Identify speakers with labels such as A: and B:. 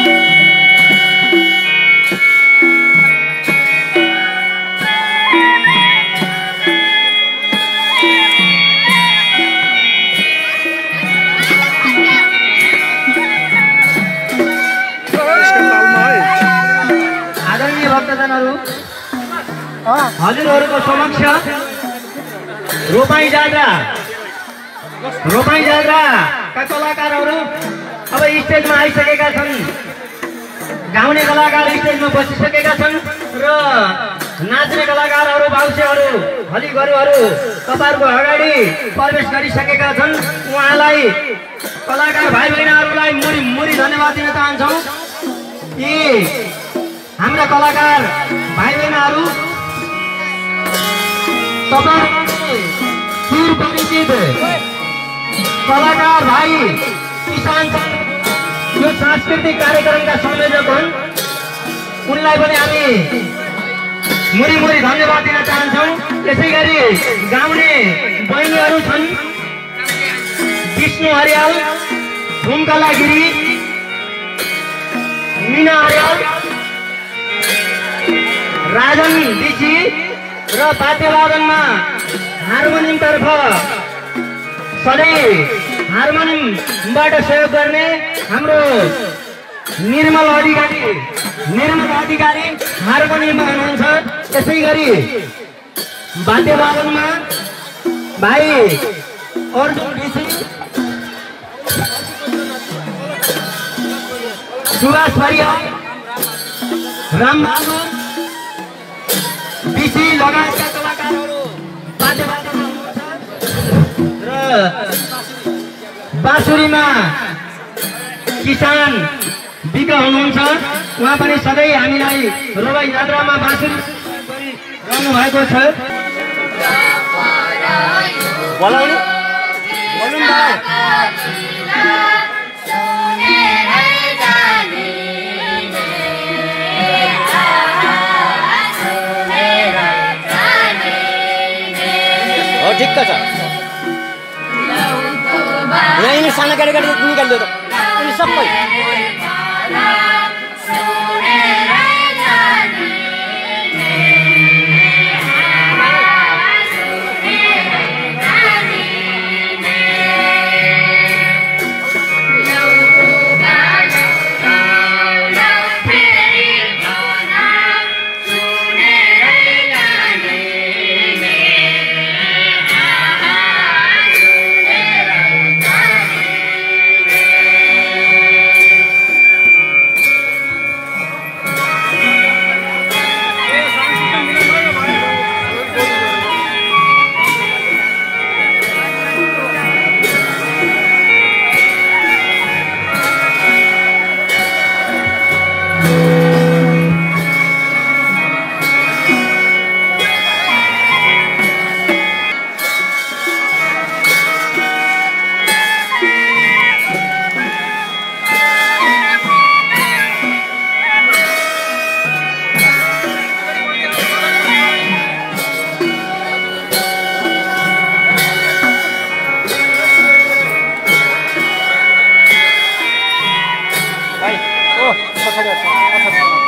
A: हजुरहरूको समक्ष रोपाई जात्राका कलाकारहरू अब स्टेजमा आइसकेका छन्। गाउने कलाकार स्टेजमा बसिसकेका छन् र नाच्ने कलाकारहरू बाउसेहरू हलिगरुहरू तपाईहरुको अगाडि प्रवेश गरिसकेका छन्। उहाँलाई कलाकार भाइ बहिनीहरूलाई मुरी धन्यवाद दिन चाहन्छौँ। यी हाम्रा कलाकार भाइ बहिनीहरू परिचित कलाकार भाइ किसान यो सांस्कृतिक कार्यक्रमका संयोजक हुन्। उनलाई पनि हामी मुरी धन्यवाद दिन चाहन्छौँ। यसै गरी गाउने बहिनीहरू छन् विष्णु हरियाल, झुमकला गिरी, मीना हरियाल, राजन दिची र पातेवादनमा हार्मोनियम तर्फ सधैँ हार्मोनियमबाट सहयोग गर्ने हाम्रो निर्मल अधिकारी हार्मोनियममा हुनुहुन्छ। त्यसै गरी वाद्यवादनमा भाइ अर्जुन ऋषि, सुभाष परियार, रामबहादुर विषी लगायतका कलाकारहरू वाद्यवादनमा हुनुहुन्छ र बाँसुरीमा किसान विक हुनुहुन्छ। उहाँ पनि सधैँ हामीलाई रोबाई यात्रामा बाँसुरी गरिरहनु भएको छ।
B: ठिक्क छ यहीँ सानो गाडी निकालिदियो त सबै
C: Ay, oh, pasar.